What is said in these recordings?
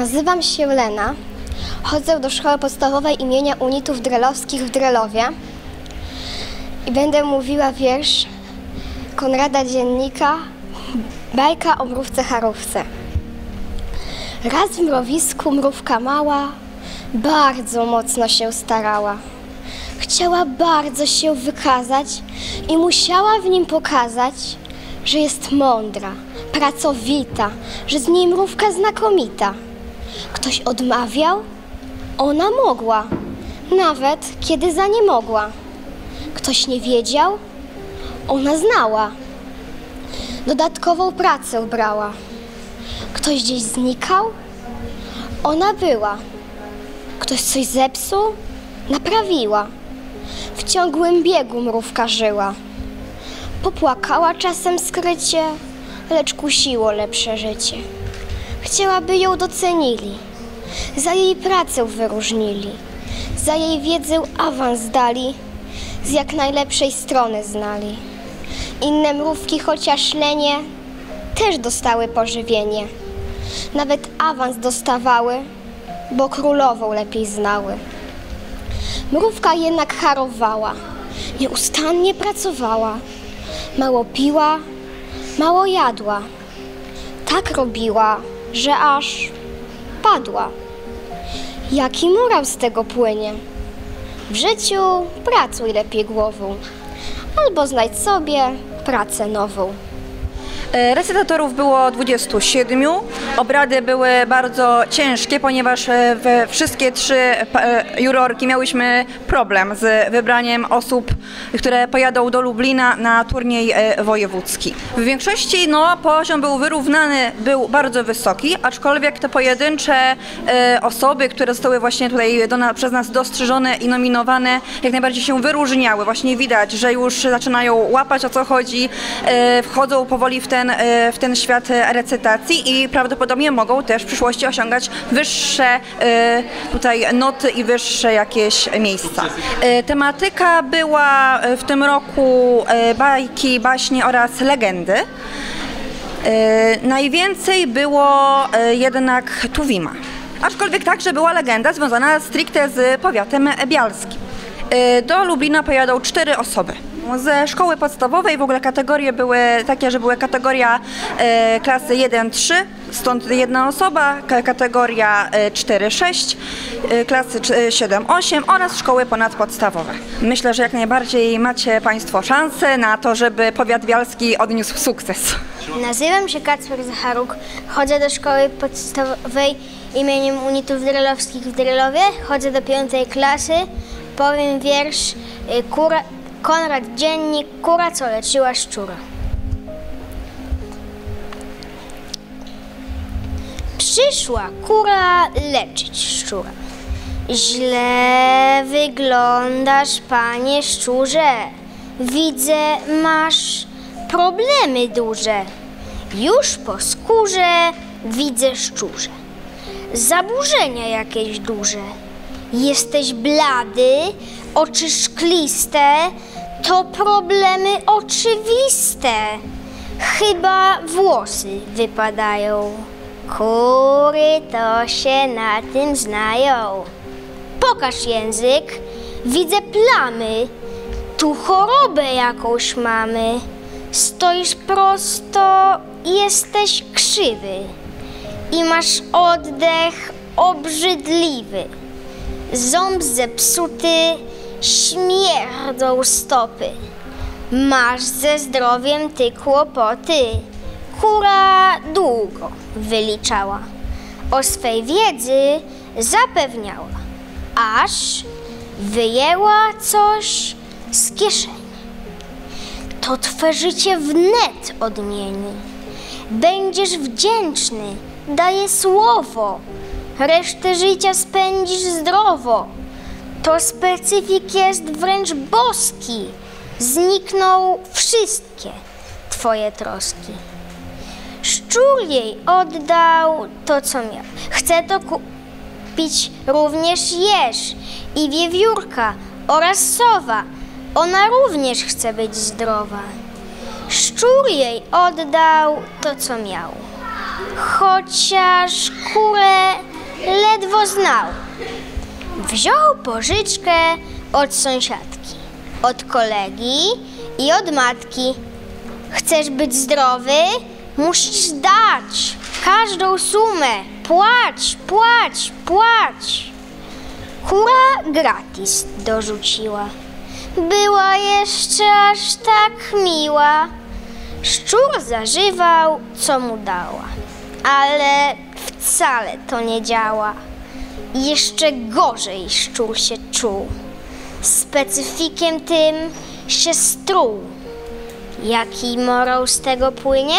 Nazywam się Lena, chodzę do szkoły podstawowej imienia Unitów Drelowskich w Drelowie i będę mówiła wiersz Konrada Dziennika, bajka o mrówce-charówce. Raz w mrowisku mrówka mała bardzo mocno się starała. Chciała bardzo się wykazać i musiała w nim pokazać, że jest mądra, pracowita, że z niej mrówka znakomita. Ktoś odmawiał, ona mogła, nawet kiedy za nie mogła. Ktoś nie wiedział, ona znała. Dodatkową pracę brała. Ktoś gdzieś znikał, ona była. Ktoś coś zepsuł, naprawiła. W ciągłym biegu mrówka żyła. Popłakała czasem skrycie, lecz kusiło lepsze życie. Chciałaby ją docenili, za jej pracę wyróżnili, za jej wiedzę awans dali, z jak najlepszej strony znali. Inne mrówki, chociaż lenie, też dostały pożywienie. Nawet awans dostawały, bo królową lepiej znały. Mrówka jednak harowała, nieustannie pracowała. Mało piła, mało jadła. Tak robiła, że aż padła. Jaki morał z tego płynie? W życiu pracuj lepiej głową, albo znajdź sobie pracę nową. Recytatorów było 27. Obrady były bardzo ciężkie, ponieważ wszystkie 3 jurorki miałyśmy problem z wybraniem osób, które pojadą do Lublina na turniej wojewódzki. W większości poziom był wyrównany, był bardzo wysoki, aczkolwiek te pojedyncze osoby, które zostały właśnie tutaj przez nas dostrzeżone i nominowane, jak najbardziej się wyróżniały. Właśnie widać, że już zaczynają łapać, o co chodzi, wchodzą powoli w ten świat recytacji i prawdopodobnie mogą też w przyszłości osiągać wyższe tutaj noty i wyższe jakieś miejsca. Tematyka była w tym roku bajki, baśnie oraz legendy. Najwięcej było jednak Tuwima, aczkolwiek także była legenda związana stricte z powiatem bialskim. Do Lublina pojadą 4 osoby. Ze szkoły podstawowej w ogóle kategorie były takie, że była kategoria klasy 1-3, stąd 1 osoba, kategoria 4-6, klasy 7-8 oraz szkoły ponadpodstawowe. Myślę, że jak najbardziej macie Państwo szansę na to, żeby powiat bialski odniósł sukces. Nazywam się Kacper Zacharuk, chodzę do szkoły podstawowej imieniem Unitów Drelowskich w Drelowie, chodzę do 5. klasy, powiem wiersz Konrad Dziennik, kura, co leczyła szczura. Przyszła kura leczyć szczura. Źle wyglądasz, panie szczurze. Widzę, masz problemy duże. Już po skórze widzę szczurze. Zaburzenia jakieś duże. Jesteś blady, oczy szkliste, to problemy oczywiste. Chyba włosy wypadają. Kury to się na tym znają. Pokaż język, widzę plamy. Tu chorobę jakąś mamy. Stoisz prosto, jesteś krzywy. I masz oddech obrzydliwy. Ząb zepsuty, śmierdzą stopy. Masz ze zdrowiem ty kłopoty. Kura długo wyliczała. O swej wiedzy zapewniała. Aż wyjęła coś z kieszeni. To twe życie wnet odmieni. Będziesz wdzięczny, daję słowo. Resztę życia spędzisz zdrowo. To specyfik jest wręcz boski. Znikną wszystkie twoje troski. Szczur jej oddał to, co miał. Chce to kupić, również jesz. I wiewiórka oraz sowa, ona również chce być zdrowa. Szczur jej oddał to, co miał. Chociaż kurę ledwo znał. Wziął pożyczkę od sąsiadki, od kolegi i od matki. Chcesz być zdrowy? Musisz dać każdą sumę. Płać, płać, płać. Kura gratis dorzuciła. Była jeszcze aż tak miła. Szczur zażywał, co mu dała, ale wcale to nie działa. Jeszcze gorzej szczur się czuł. Specyfikiem tym się struł. Jaki morał z tego płynie?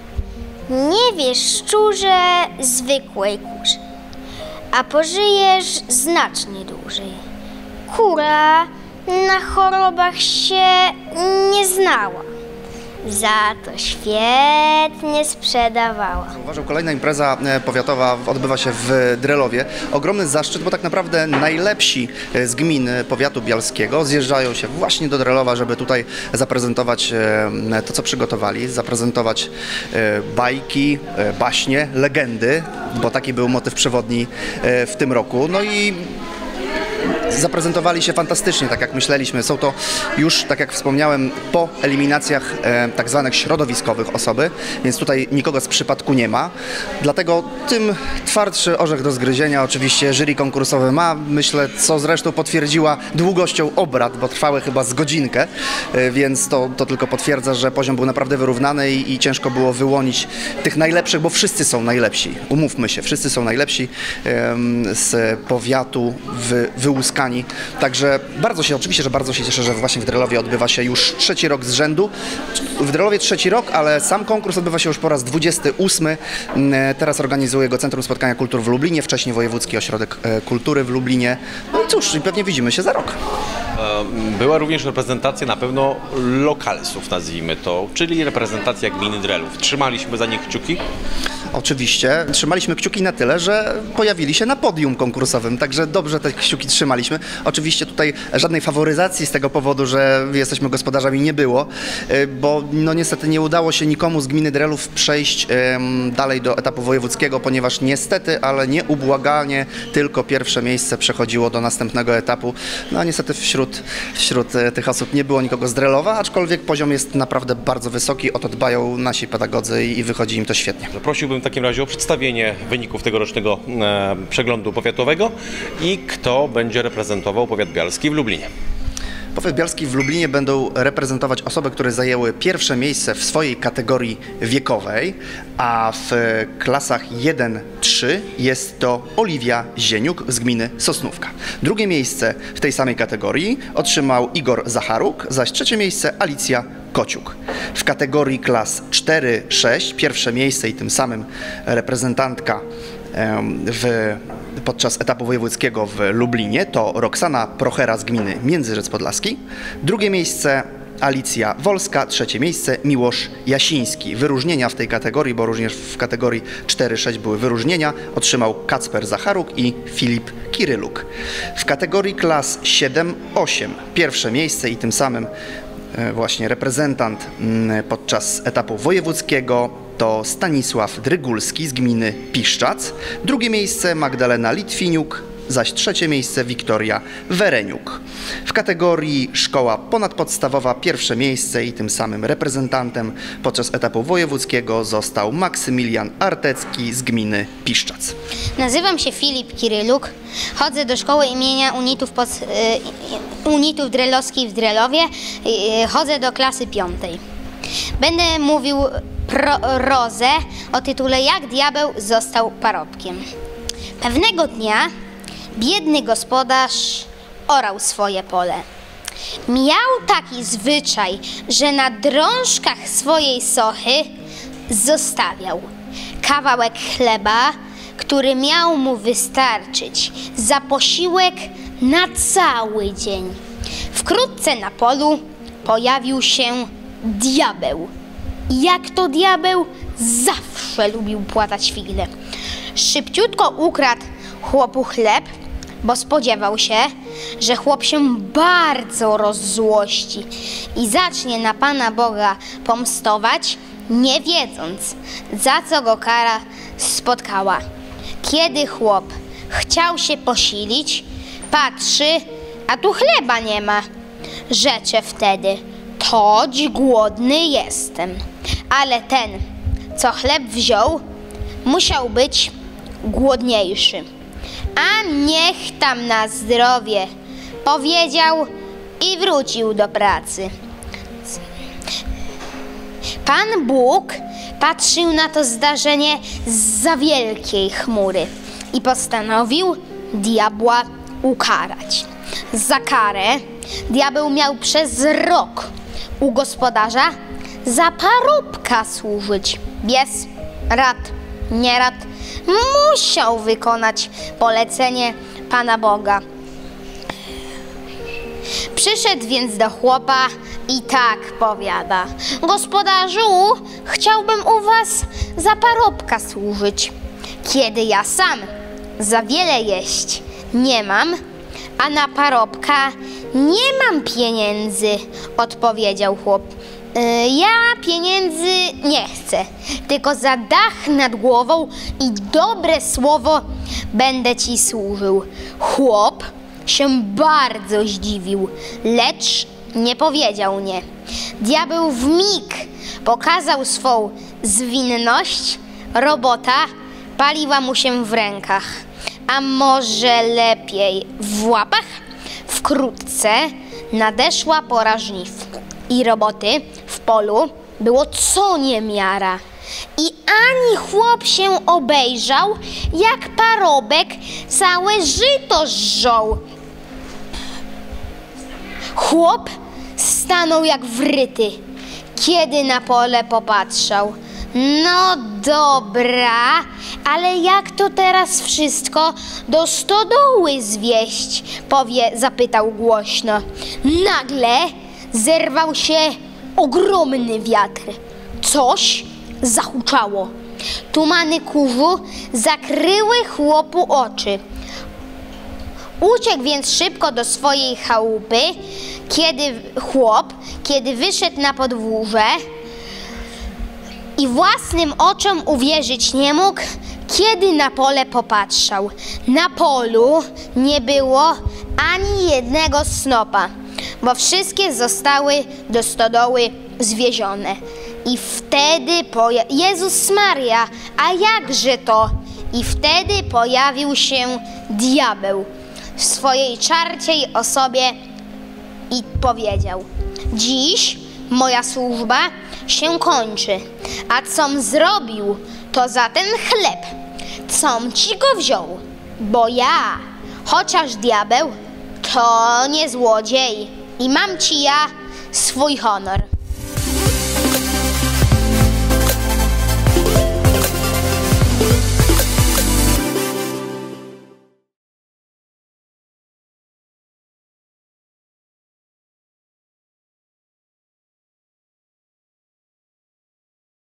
Nie wiesz, szczurze, zwykłej kurze, a pożyjesz znacznie dłużej. Kura na chorobach się nie znała, za to świetnie sprzedawała. Zauważył, kolejna impreza powiatowa odbywa się w Drelowie. Ogromny zaszczyt, bo tak naprawdę najlepsi z gmin powiatu bialskiego zjeżdżają się właśnie do Drelowa, żeby tutaj zaprezentować to, co przygotowali, zaprezentować bajki, baśnie, legendy, bo taki był motyw przewodni w tym roku. No i zaprezentowali się fantastycznie, tak jak myśleliśmy. Są to już, tak jak wspomniałem, po eliminacjach tak zwanych środowiskowych osoby, więc tutaj nikogo z przypadku nie ma. Dlatego tym twardszy orzech do zgryzienia oczywiście jury konkursowe ma, myślę, co zresztą potwierdziła długością obrad, bo trwały chyba z godzinkę, więc to tylko potwierdza, że poziom był naprawdę wyrównany i ciężko było wyłonić tych najlepszych, bo wszyscy są najlepsi. Umówmy się, wszyscy są najlepsi z powiatu wyłuskani. Także oczywiście, że bardzo się cieszę, że właśnie w Drelowie odbywa się już 3. rok z rzędu. W Drelowie 3. rok, ale sam konkurs odbywa się już po raz 28. Teraz organizuje go Centrum Spotkania Kultur w Lublinie, wcześniej Wojewódzki Ośrodek Kultury w Lublinie. No i cóż, pewnie widzimy się za rok. Była również reprezentacja na pewno lokalsów, nazwijmy to, czyli reprezentacja gminy Drelów. Trzymaliśmy za nich kciuki? Oczywiście. Trzymaliśmy kciuki na tyle, że pojawili się na podium konkursowym, także dobrze te kciuki trzymaliśmy. Oczywiście tutaj żadnej faworyzacji z tego powodu, że jesteśmy gospodarzami, nie było, bo no niestety nie udało się nikomu z gminy Drelów przejść dalej do etapu wojewódzkiego, ponieważ niestety, ale nieubłaganie tylko pierwsze miejsce przechodziło do następnego etapu. No niestety wśród tych osób nie było nikogo z Drelowa, aczkolwiek poziom jest naprawdę bardzo wysoki, o to dbają nasi pedagodzy i wychodzi im to świetnie. Prosiłbym w takim razie o przedstawienie wyników tegorocznego przeglądu powiatowego i kto będzie reprezentował powiat bialski w Lublinie. Powiat bialski w Lublinie będą reprezentować osoby, które zajęły pierwsze miejsce w swojej kategorii wiekowej, a w klasach 1-3 jest to Oliwia Zieniuk z gminy Sosnówka. Drugie miejsce w tej samej kategorii otrzymał Igor Zacharuk, zaś trzecie miejsce Alicja Kociuk. W kategorii klas 4-6 pierwsze miejsce i tym samym reprezentantka podczas etapu wojewódzkiego w Lublinie to Roxana Prochera z gminy Międzyrzec Podlaski. Drugie miejsce Alicja Wolska, trzecie miejsce Miłosz Jasiński. Wyróżnienia w tej kategorii, bo również w kategorii 4-6 były wyróżnienia, otrzymał Kacper Zacharuk i Filip Kiryluk. W kategorii klas 7-8 pierwsze miejsce i tym samym właśnie reprezentant podczas etapu wojewódzkiego to Stanisław Drygulski z gminy Piszczac. Drugie miejsce Magdalena Litwiniuk, zaś trzecie miejsce Wiktoria Wereniuk. W kategorii szkoła ponadpodstawowa pierwsze miejsce i tym samym reprezentantem podczas etapu wojewódzkiego został Maksymilian Artecki z gminy Piszczac. Nazywam się Filip Kiryluk, chodzę do szkoły imienia Unitów Drelowskich w Drelowie, chodzę do klasy 5. Będę mówił prozę o tytule Jak diabeł został parobkiem. Pewnego dnia biedny gospodarz orał swoje pole. Miał taki zwyczaj, że na drążkach swojej sochy zostawiał kawałek chleba, który miał mu wystarczyć za posiłek na cały dzień. Wkrótce na polu pojawił się diabeł. Jak to diabeł? Zawsze lubił płatać figle. Szybciutko ukradł chłopu chleb, bo spodziewał się, że chłop się bardzo rozzłości i zacznie na Pana Boga pomstować, nie wiedząc, za co go kara spotkała. Kiedy chłop Chciał się posilić, patrzy, a tu chleba nie ma. Rzecze wtedy, toć głodny jestem. Ale ten, co chleb wziął, musiał być głodniejszy. A niech tam na zdrowie, powiedział i wrócił do pracy. Pan Bóg patrzył na to zdarzenie zza wielkiej chmury i postanowił diabła ukarać. Za karę diabeł miał przez rok u gospodarza za parobka służyć. Bez rad, nie rad, musiał wykonać polecenie Pana Boga. Przyszedł więc do chłopa i tak powiada: gospodarzu, chciałbym u was za parobka służyć, kiedy ja sam za wiele jeść nie mam, a na parobka nie mam pieniędzy, odpowiedział chłop. Ja pieniędzy nie chcę, tylko za dach nad głową i dobre słowo będę ci służył. Chłop się bardzo zdziwił, lecz nie powiedział nie. Diabeł wmig pokazał swą zwinność, robota paliła mu się w rękach, a może lepiej w łapach. Wkrótce nadeszła pora żniw i roboty w polu było co niemiara. I ani chłop się obejrzał, jak parobek całe żyto żął. Chłop stanął jak wryty, kiedy na pole popatrzał. No dobra, ale jak to teraz wszystko do stodoły zwieść? Zapytał głośno. Nagle zerwał się ogromny wiatr. Coś zahuczało. Tumany kurzu zakryły chłopu oczy. Uciekł więc szybko do swojej chałupy, kiedy wyszedł na podwórze i własnym oczom uwierzyć nie mógł, kiedy na pole popatrzał. Na polu nie było ani jednego snopa, bo wszystkie zostały do stodoły zwiezione. I wtedy Jezus Maria, a jakże to? I wtedy pojawił się diabeł w swojej czarciej osobie i powiedział: dziś moja służba się kończy, a com zrobił, to za ten chleb, com ci go wziął, bo ja, chociaż diabeł, to nie złodziej i mam ci ja swój honor.